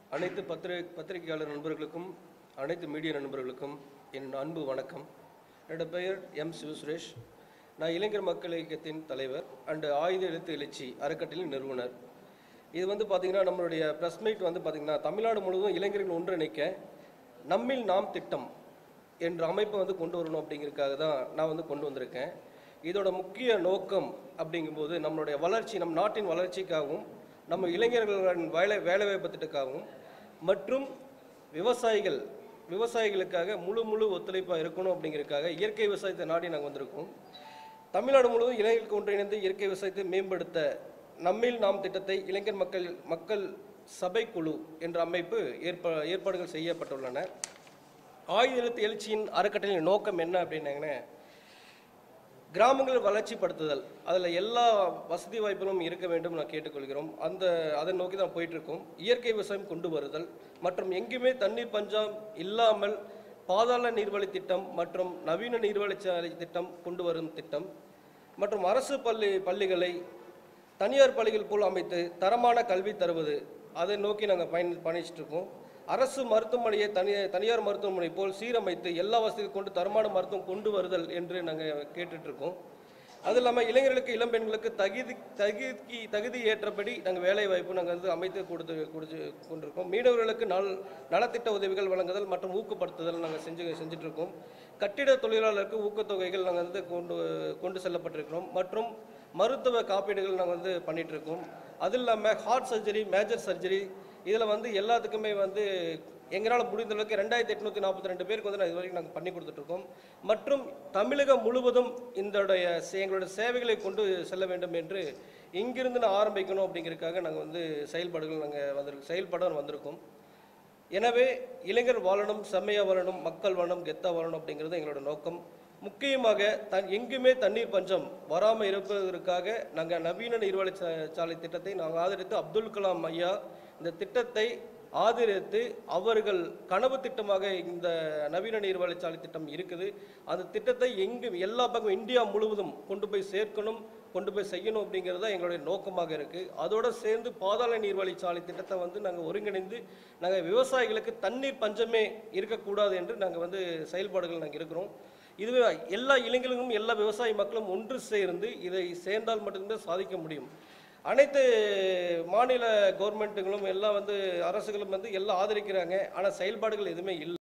அனைத்து பத்திரிகையாளர் நண்பர்களுக்கும் அனைத்து மீடியா நண்பர்களுக்கும் என் அன்பு வணக்கம். என்னோட பெயர் எம் சிவசுரேஷ். நான் இளைஞர் மக்கள் இயக்கத்தின் தலைவர் அண்ட் ஆயுத எழுத்து எழுச்சி அறக்கட்டளையின் நிறுவனர். இது பார்த்திங்கன்னா நம்மளுடைய ப்ரெஸ் மீட் பார்த்திங்கன்னா தமிழ்நாடு முழுவதும் இளைஞர்கள் ஒன்றிணைக்க நம்மில் நாம் திட்டம் என்ற அமைப்பை கொண்டு வரணும் அப்படிங்கிறதுக்காக தான் நான் கொண்டு வந்திருக்கேன். இதோட முக்கிய நோக்கம் அப்படிங்கும்போது நம்மளுடைய வளர்ச்சி, நம் நாட்டின் வளர்ச்சிக்காகவும் நம்ம இளைஞர்களின் வேலைவாய்ப்பு திட்டத்துக்காகவும் மற்றும் விவசாயிகளுக்காக முழு ஒத்துழைப்பாக இருக்கணும் அப்படிங்கிறதுக்காக இயற்கை விவசாயத்தை நாடி நாங்கள் வந்திருக்கோம். தமிழ்நாடு முழுவதும் இளைஞர்களுக்கு ஒன்றிணைந்து இயற்கை விவசாயத்தை மேம்படுத்த நம்மில் நாம் திட்டத்தை இளைஞர் மக்கள் சபை குழு என்ற அமைப்பு ஏற்பாடுகள் செய்யப்பட்டுள்ளன. ஆயுத எழுத்து எழுச்சியின் அறக்கட்டளையின் நோக்கம் என்ன அப்படின்னாங்கன்னா, கிராமங்கள் வளர்ச்சிப்படுத்துதல், அதில் எல்லா வசதி வாய்ப்புகளும் இருக்க வேண்டும் நான் கேட்டுக்கொள்கிறோம். அதை நோக்கி தான் போயிட்டுருக்கோம். இயற்கை விவசாயம் கொண்டு வருதல் மற்றும் எங்குமே தண்ணீர் பஞ்சம் இல்லாமல் பாதாள நீர்வழி திட்டம் மற்றும் நவீன நீர்வழிச்சாலை திட்டம் கொண்டு வரும் திட்டம் மற்றும் அரசு பள்ளிகளை தனியார் பள்ளிகள் போல் அமைத்து தரமான கல்வி தருவது, அதை நோக்கி நாங்கள் பயணிச்சுட்டு இருக்கோம். அரசு மருத்துவமனையை தனியார் மருத்துவமனை போல் சீரமைத்து எல்லா வசதியும் கொண்டு தரமான மருத்துவம் கொண்டு வருதல் என்று நாங்கள் கேட்டுட்ருக்கோம். அது இல்லாமல் இளைஞர்களுக்கு இளம்பெண்களுக்கு தகுதி ஏற்றபடி நாங்கள் வேலை வாய்ப்பு நாங்கள் அமைத்து கொண்டிருக்கோம். மீனவர்களுக்கு நலத்திட்ட உதவிகள் வழங்குதல் மற்றும் ஊக்கப்படுத்துதல் நாங்கள் செஞ்சிட்ருக்கோம். கட்டிட தொழிலாளருக்கு ஊக்கத்தொகைகள் நாங்கள் கொண்டு செல்லப்பட்டிருக்கிறோம் மற்றும் மருத்துவ காப்பீடுகள் நாங்கள் பண்ணிகிட்ருக்கோம். அது இல்லாமல் ஹார்ட் சர்ஜரி, மேஜர் சர்ஜரி, இதில் எல்லாத்துக்குமே எங்களால் முடிந்த அளவுக்கு 2842 பேருக்கு நான் இது வரைக்கும் நாங்கள் பண்ணி கொடுத்துட்ருக்கோம். மற்றும் தமிழகம் முழுவதும் எங்களுடைய சேவைகளை கொண்டு செல்ல வேண்டும் என்று இங்கிருந்து நான் ஆரம்பிக்கணும் அப்படிங்கிறதுக்காக நாங்கள் செயல்பட வந்திருக்கோம். எனவே இளைஞர் வாழணும், செம்மையாக வாழணும், மக்கள் வாழணும், கெத்தாக வாழணும் அப்படிங்கிறது எங்களோட நோக்கம். முக்கியமாக எங்குமே தண்ணீர் பஞ்சம் வராமல் இருப்பதற்காக நாங்கள் நவீன நீர்வழிச்சாலை திட்டத்தை நாங்கள் ஆதரித்து, அப்துல் கலாம் ஐயா இந்த திட்டத்தை ஆதரித்து அவர்கள் கனவு திட்டமாக இந்த நவீன நீர்வழிச்சாலை திட்டம் இருக்குது. அந்த திட்டத்தை எல்லா பக்கம் இந்தியா முழுவதும் கொண்டு போய் சேர்க்கணும், கொண்டு போய் செய்யணும் அப்படிங்கிறது தான் எங்களுடைய நோக்கமாக இருக்குது. அதோடு சேர்ந்து பாதாள நீர்வழிச்சாலை திட்டத்தை நாங்கள் ஒருங்கிணைந்து நாங்கள் விவசாயிகளுக்கு தண்ணீர் பஞ்சமே இருக்கக்கூடாது என்று நாங்கள் செயல்பாடுகள் நாங்கள் இருக்கிறோம். இதுவே எல்லா இளைஞர்களும் எல்லா விவசாய மக்களும் ஒன்று சேர்ந்து இதை சேர்ந்தால் மட்டும்தான் சாதிக்க முடியும். அனைத்து மாநில கவர்மெண்ட்டுகளும் எல்லாம் அரசுகளும் எல்லாம் ஆதரிக்கிறாங்க, ஆனால் செயல்பாடுகள் எதுவுமே இல்லை.